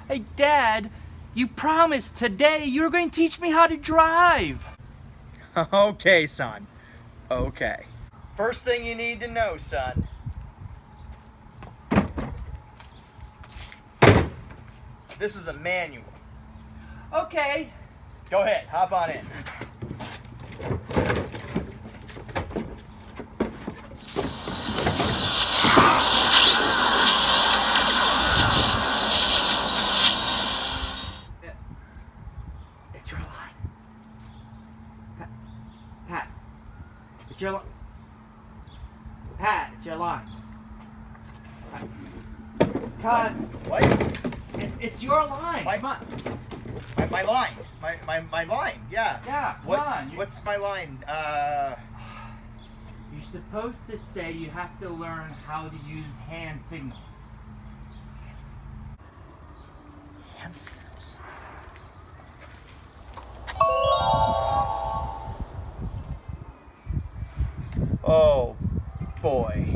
Hey, Dad, you promised today you were going to teach me how to drive. Okay, son. Okay. First thing you need to know, son. This is a manual. Okay. Go ahead, hop on in. It's your line. Pat. It's your line. Pat, it's your line. Cut. What? It's your line. My- Come on. My line. My line. Yeah. Yeah, come What's on. what's my line? You're supposed to say you have to learn how to use hand signals. Hand signals. Oh boy.